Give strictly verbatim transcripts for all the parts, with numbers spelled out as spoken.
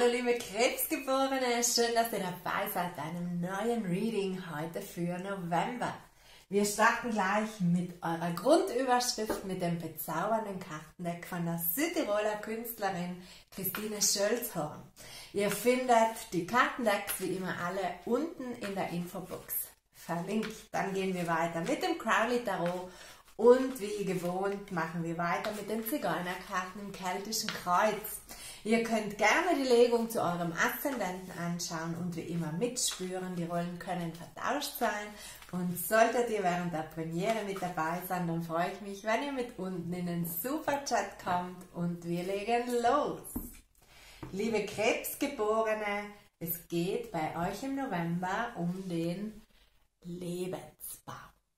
Hallo liebe Krebsgeborene, schön, dass ihr dabei seid bei einem neuen Reading heute für November. Wir starten gleich mit eurer Grundüberschrift mit dem bezaubernden Kartendeck von der Südtiroler Künstlerin Christine Schölzhorn. Ihr findet die Kartendecks wie immer alle unten in der Infobox verlinkt. Dann gehen wir weiter mit dem Crowley Tarot und wie gewohnt machen wir weiter mit den Zigeunerkarten im keltischen Kreuz. Ihr könnt gerne die Legung zu eurem Aszendenten anschauen und wie immer mitspüren. Die Rollen können vertauscht sein. Und solltet ihr während der Premiere mit dabei sein, dann freue ich mich, wenn ihr mit unten in den Superchat kommt und wir legen los. Liebe Krebsgeborene, es geht bei euch im November um den Lebensbaum.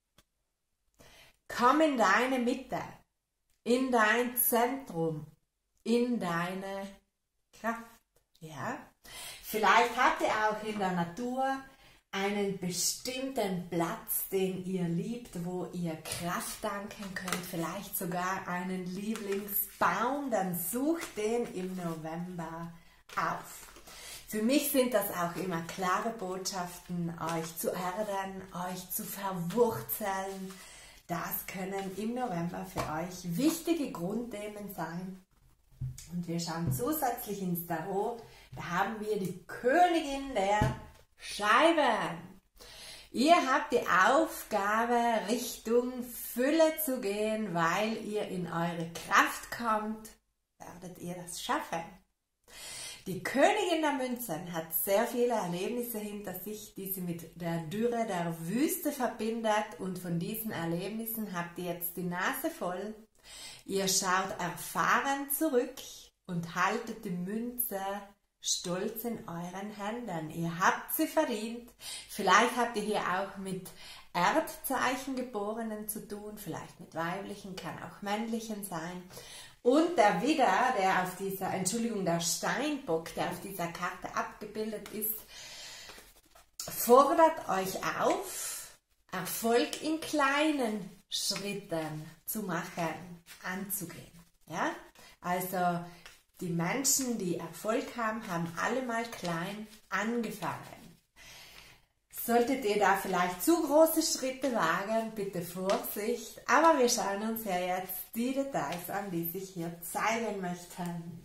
Komm in deine Mitte, in dein Zentrum, in deine Kraft. Ja? Vielleicht habt ihr auch in der Natur einen bestimmten Platz, den ihr liebt, wo ihr Kraft tanken könnt, vielleicht sogar einen Lieblingsbaum, dann sucht den im November auf. Für mich sind das auch immer klare Botschaften, euch zu erden, euch zu verwurzeln. Das können im November für euch wichtige Grundthemen sein. Und wir schauen zusätzlich ins Tarot. Da haben wir die Königin der Scheiben. Ihr habt die Aufgabe, Richtung Fülle zu gehen, weil ihr in eure Kraft kommt. Werdet ihr das schaffen? Die Königin der Münzen hat sehr viele Erlebnisse hinter sich, die sie mit der Dürre der Wüste verbindet. Und von diesen Erlebnissen habt ihr jetzt die Nase voll. Ihr schaut erfahren zurück und haltet die Münze stolz in euren Händen. Ihr habt sie verdient. Vielleicht habt ihr hier auch mit Erdzeichengeborenen zu tun, vielleicht mit weiblichen, kann auch männlichen sein. Und der Widder, der auf dieser, Entschuldigung, der Steinbock, der auf dieser Karte abgebildet ist, fordert euch auf, Erfolg in kleinen Schritten zu machen, anzugehen. Ja? Also die Menschen, die Erfolg haben, haben alle mal klein angefangen. Solltet ihr da vielleicht zu große Schritte wagen, bitte Vorsicht. Aber wir schauen uns ja jetzt die Details an, die sich hier zeigen möchten.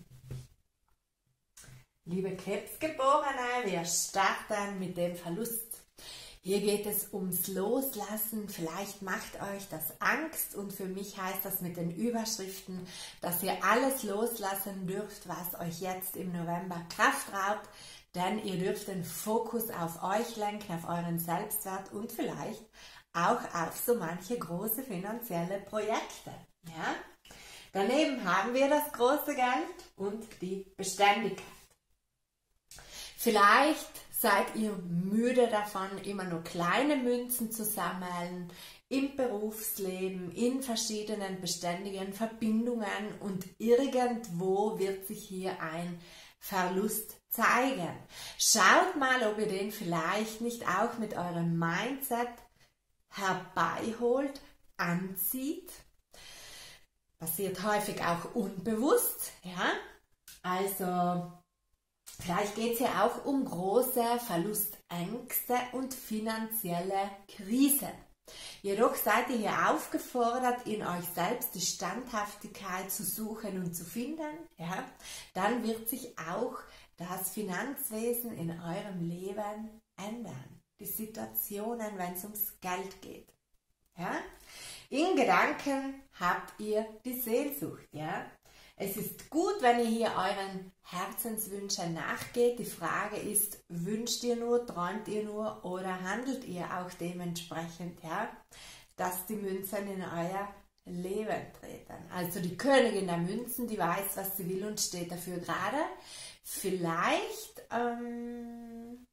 Liebe Krebsgeborene, wir starten mit dem Verlust. Hier geht es ums Loslassen. Vielleicht macht euch das Angst und für mich heißt das mit den Überschriften, dass ihr alles loslassen dürft, was euch jetzt im November Kraft raubt. Denn ihr dürft den Fokus auf euch lenken, auf euren Selbstwert und vielleicht auch auf so manche große finanzielle Projekte. Ja? Daneben haben wir das große Geld und die Beständigkeit. Vielleicht seid ihr müde davon, immer nur kleine Münzen zu sammeln, im Berufsleben, in verschiedenen beständigen Verbindungen und irgendwo wird sich hier ein Verlust zeigen. Schaut mal, ob ihr den vielleicht nicht auch mit eurem Mindset herbeiholt, anzieht. Passiert häufig auch unbewusst. Ja? Also vielleicht geht es hier auch um große Verlustängste und finanzielle Krisen. Jedoch seid ihr hier aufgefordert, in euch selbst die Standhaftigkeit zu suchen und zu finden. Ja? Dann wird sich auch das Finanzwesen in eurem Leben ändern. Die Situationen, wenn es ums Geld geht. Ja? In Gedanken habt ihr die Sehnsucht. Ja? Es ist gut, wenn ihr hier euren Herzenswünschen nachgeht. Die Frage ist, wünscht ihr nur, träumt ihr nur oder handelt ihr auch dementsprechend, ja, dass die Münzen in euer Leben treten. Also die Königin der Münzen, die weiß, was sie will und steht dafür gerade. Vielleicht ähm,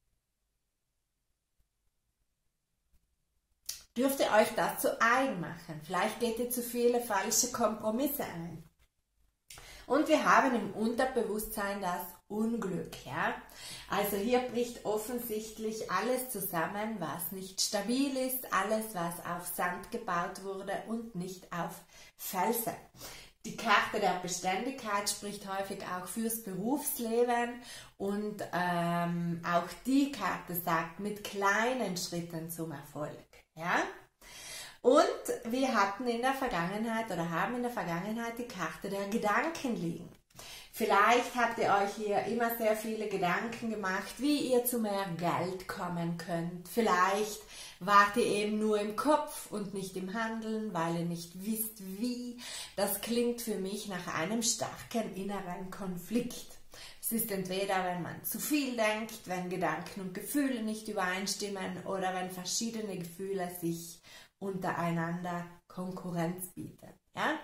dürft ihr euch das zu eigen machen. Vielleicht geht ihr zu viele falsche Kompromisse ein. Und wir haben im Unterbewusstsein das Unglück. Ja? Also hier bricht offensichtlich alles zusammen, was nicht stabil ist, alles, was auf Sand gebaut wurde und nicht auf Felsen. Die Karte der Beständigkeit spricht häufig auch fürs Berufsleben und ähm, auch die Karte sagt mit kleinen Schritten zum Erfolg. Ja? Und wir hatten in der Vergangenheit oder haben in der Vergangenheit die Karte der Gedanken liegen. Vielleicht habt ihr euch hier immer sehr viele Gedanken gemacht, wie ihr zu mehr Geld kommen könnt. Vielleicht wart ihr eben nur im Kopf und nicht im Handeln, weil ihr nicht wisst, wie. Das klingt für mich nach einem starken inneren Konflikt. Es ist entweder, wenn man zu viel denkt, wenn Gedanken und Gefühle nicht übereinstimmen oder wenn verschiedene Gefühle sich untereinander Konkurrenz bieten. Ja?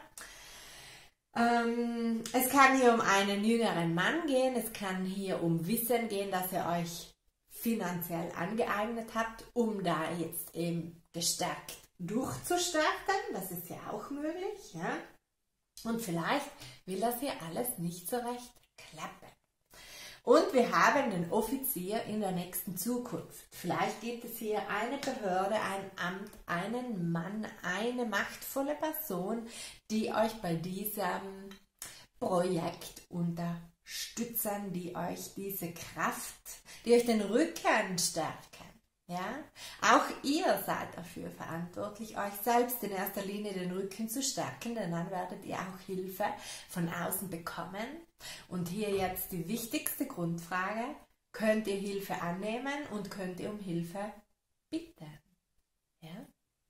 Ähm, es kann hier um einen jüngeren Mann gehen, es kann hier um Wissen gehen, das ihr euch finanziell angeeignet habt, um da jetzt eben gestärkt durchzustarten. Das ist ja auch möglich. Ja? Und vielleicht will das hier alles nicht so recht klappen. Und wir haben den Offizier in der nächsten Zukunft. Vielleicht gibt es hier eine Behörde, ein Amt, einen Mann, eine machtvolle Person, die euch bei diesem Projekt unterstützen, die euch diese Kraft, die euch den Rücken stärken. Ja? Auch ihr seid dafür verantwortlich, euch selbst in erster Linie den Rücken zu stärken, denn dann werdet ihr auch Hilfe von außen bekommen. Und hier jetzt die wichtigste Grundfrage: Könnt ihr Hilfe annehmen und könnt ihr um Hilfe bitten? Ja?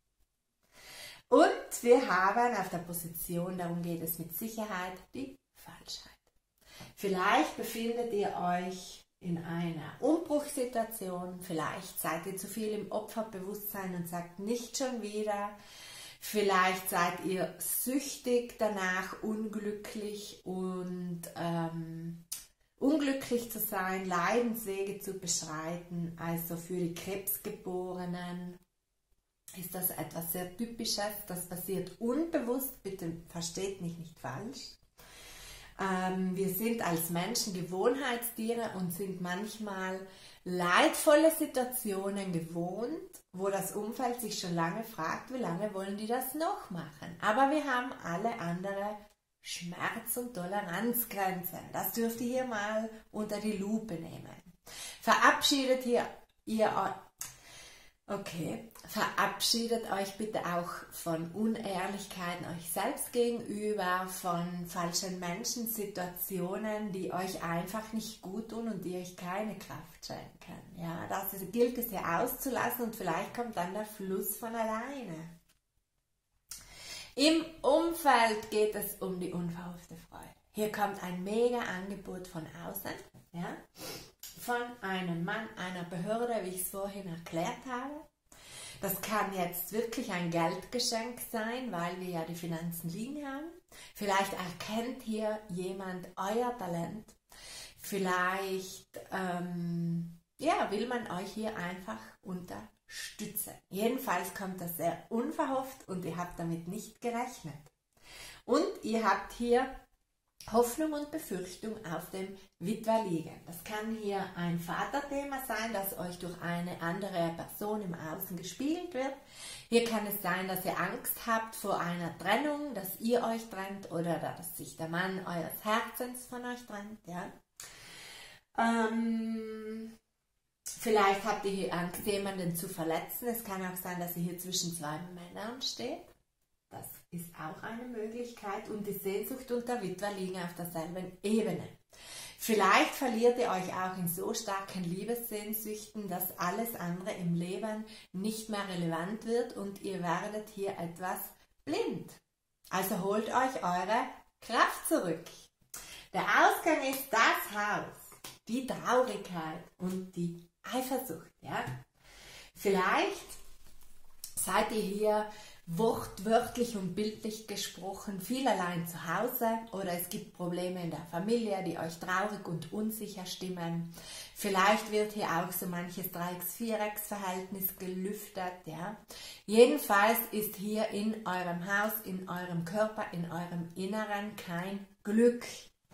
Und wir haben auf der Position, darum geht es mit Sicherheit, die Falschheit. Vielleicht befindet ihr euch in einer Umbruchssituation, vielleicht seid ihr zu viel im Opferbewusstsein und sagt nicht schon wieder, vielleicht seid ihr süchtig danach, unglücklich und ähm, unglücklich zu sein, Leidenswege zu beschreiten. Also für die Krebsgeborenen ist das etwas sehr Typisches, das passiert unbewusst, bitte versteht mich nicht falsch. Ähm, wir sind als Menschen Gewohnheitstiere und sind manchmal leidvolle Situationen gewohnt, wo das Umfeld sich schon lange fragt, wie lange wollen die das noch machen. Aber wir haben alle andere Schmerz- und Toleranzgrenzen. Das dürft ihr hier mal unter die Lupe nehmen. Verabschiedet hier ihr Okay, verabschiedet euch bitte auch von Unehrlichkeiten euch selbst gegenüber, von falschen Menschen, Situationen, die euch einfach nicht gut tun und die euch keine Kraft schenken. Ja, das ist, gilt es hier auszulassen und vielleicht kommt dann der Fluss von alleine. Im Umfeld geht es um die unverhoffte Freude. Hier kommt ein mega Angebot von außen, ja, von einem Mann, einer Behörde, wie ich es vorhin erklärt habe. Das kann jetzt wirklich ein Geldgeschenk sein, weil wir ja die Finanzen liegen haben. Vielleicht erkennt hier jemand euer Talent. Vielleicht ähm, ja, will man euch hier einfach unterstützen. Jedenfalls kommt das sehr unverhofft und ihr habt damit nicht gerechnet. Und ihr habt hier Hoffnung und Befürchtung auf dem Witwer liegen. Das kann hier ein Vaterthema sein, das euch durch eine andere Person im Außen gespiegelt wird. Hier kann es sein, dass ihr Angst habt vor einer Trennung, dass ihr euch trennt oder dass sich der Mann eures Herzens von euch trennt. Ja? Ähm, vielleicht habt ihr hier Angst, jemanden zu verletzen. Es kann auch sein, dass ihr hier zwischen zwei Männern steht. Das ist auch eine Möglichkeit und die Sehnsucht und der Witwer liegen auf derselben Ebene. Vielleicht verliert ihr euch auch in so starken Liebessehnsüchten, dass alles andere im Leben nicht mehr relevant wird und ihr werdet hier etwas blind. Also holt euch eure Kraft zurück. Der Ausgang ist das Haus, die Traurigkeit und die Eifersucht. Ja? Vielleicht seid ihr hier wortwörtlich und bildlich gesprochen viel allein zu Hause oder es gibt Probleme in der Familie, die euch traurig und unsicher stimmen. Vielleicht wird hier auch so manches Dreiecks-Vierecks-Verhältnis gelüftet. Ja? Jedenfalls ist hier in eurem Haus, in eurem Körper, in eurem Inneren kein Glück.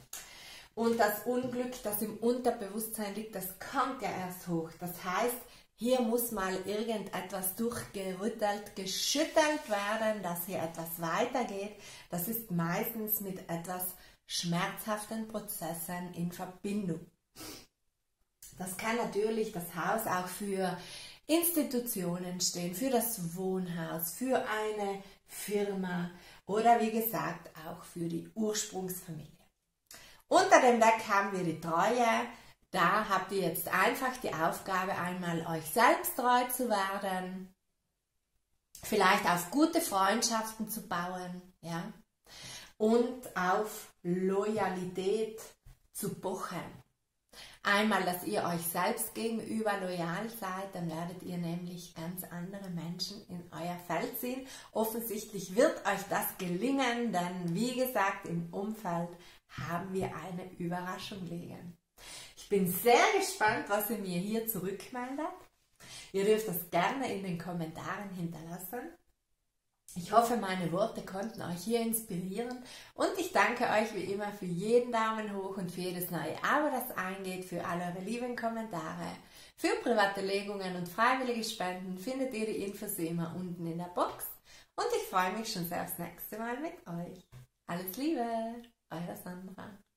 Und das Unglück, das im Unterbewusstsein liegt, das kommt ja erst hoch. Das heißt, hier muss mal irgendetwas durchgerüttelt, geschüttelt werden, dass hier etwas weitergeht. Das ist meistens mit etwas schmerzhaften Prozessen in Verbindung. Das kann natürlich das Haus auch für Institutionen stehen, für das Wohnhaus, für eine Firma oder wie gesagt auch für die Ursprungsfamilie. Unter dem Deck haben wir die Treue. Da habt ihr jetzt einfach die Aufgabe, einmal euch selbst treu zu werden, vielleicht auf gute Freundschaften zu bauen, ja, und auf Loyalität zu pochen. Einmal, dass ihr euch selbst gegenüber loyal seid, dann werdet ihr nämlich ganz andere Menschen in euer Feld ziehen. Offensichtlich wird euch das gelingen, denn wie gesagt, im Umfeld haben wir eine Überraschung liegen. Ich bin sehr gespannt, was ihr mir hier zurückmeldet. Ihr dürft das gerne in den Kommentaren hinterlassen. Ich hoffe, meine Worte konnten euch hier inspirieren und ich danke euch wie immer für jeden Daumen hoch und für jedes neue Abo, das eingeht, für all eure lieben Kommentare. Für private Legungen und freiwillige Spenden findet ihr die Infos wie immer unten in der Box und ich freue mich schon sehr aufs nächste Mal mit euch. Alles Liebe, eure Sandra.